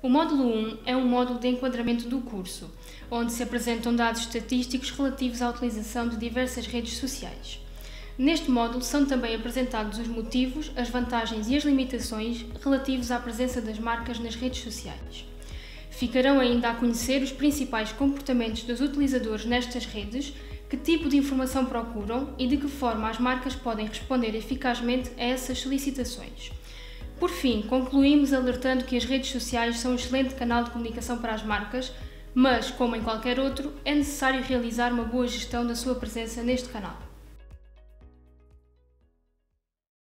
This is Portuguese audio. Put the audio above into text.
O módulo 1 é um módulo de enquadramento do curso, onde se apresentam dados estatísticos relativos à utilização de diversas redes sociais. Neste módulo são também apresentados os motivos, as vantagens e as limitações relativos à presença das marcas nas redes sociais. Ficarão ainda a conhecer os principais comportamentos dos utilizadores nestas redes, que tipo de informação procuram e de que forma as marcas podem responder eficazmente a essas solicitações. Por fim, concluímos alertando que as redes sociais são um excelente canal de comunicação para as marcas, mas, como em qualquer outro, é necessário realizar uma boa gestão da sua presença neste canal.